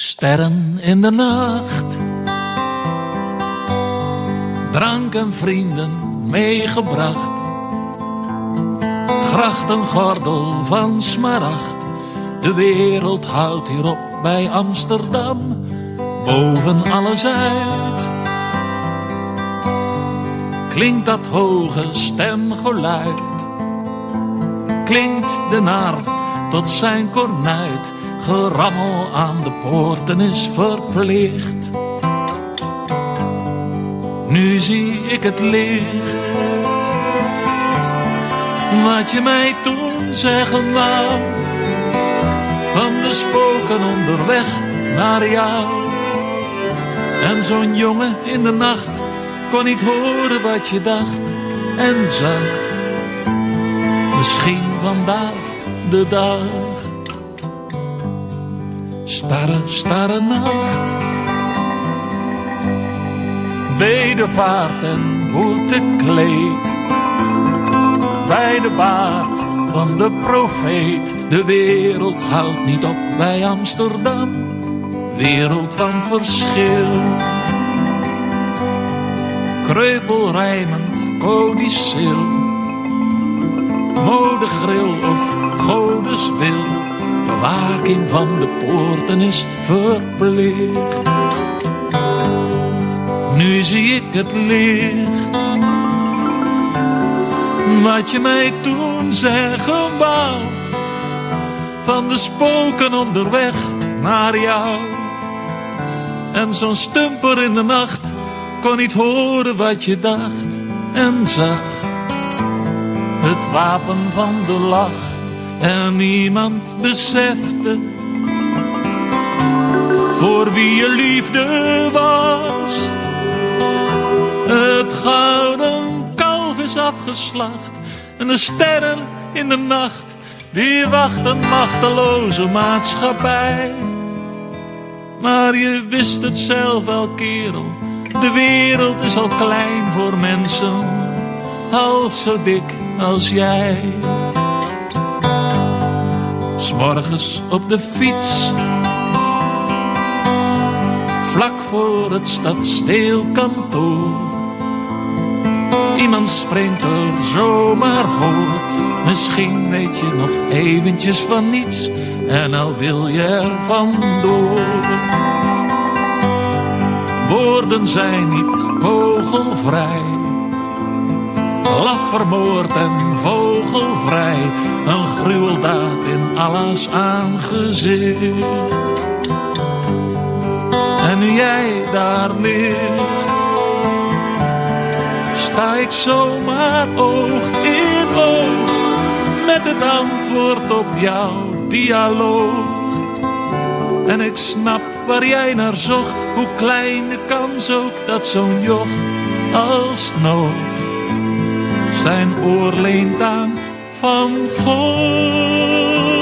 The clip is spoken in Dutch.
Sterren in de nacht, drank en vrienden meegebracht, grachtengordel van smaragd. De wereld houdt hierop bij Amsterdam boven alles uit. Klinkt dat hoge stemgeluid, klinkt de nar tot zijn kornuit. Gerammel aan de poorten is verplicht. Nu zie ik het licht, wat je mij toen zeggen wou, van de spoken onderweg naar jou. En zo'n jongen in de nacht kon niet horen wat je dacht en zag. Misschien vandaag de dag. Starre, starre nacht, bedevaart en boetekleed, bij de baard van de profeet. De wereld houdt niet op bij Amsterdam, wereld van verschil. Kreupelrijmend codicil, modegril of godeswil. Bewaking van de poorten is verplicht. Nu zie ik het licht, wat je mij toen zeggen wou, van de spoken onderweg naar jou. En zo'n stumper in de nacht kon niet horen wat je dacht en zag. Het wapen van de lach. En niemand besefte voor wie je liefde was. Het gouden kalf is afgeslacht en de sterren in de nacht die wachten machteloze maatschappij. Maar je wist het zelf wel, kerel, de wereld is al klein voor mensen half zo dik als jij. 'S morgens op de fiets, vlak voor het stadsdeelkantoor. Iemand springt er zomaar voor. Misschien weet je nog eventjes van niets en al wil je er vandoor. Woorden zijn niet kogelvrij, laf vermoord en vogelvrij. Een gruweldaad in Allah's aangezicht. En nu jij daar ligt, sta ik zomaar oog in oog met het antwoord op jouw dialoog. En ik snap waar jij naar zocht, hoe klein de kans ook dat zo'n joch alsnog zijn oor leent aan van God.